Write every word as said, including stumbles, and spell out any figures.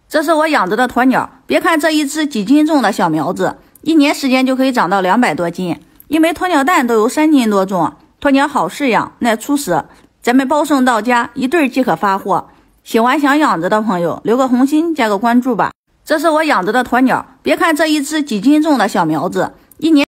这是我养着的鸵鸟，别看这一只几斤重的小苗子，一年时间就可以长到两百多斤。一枚鸵鸟蛋都有三斤多重，鸵鸟好饲养，耐出食，咱们包送到家，一对即可发货。喜欢想养着的朋友，留个红心，加个关注吧。这是我养着的鸵鸟，别看这一只几斤重的小苗子，一年。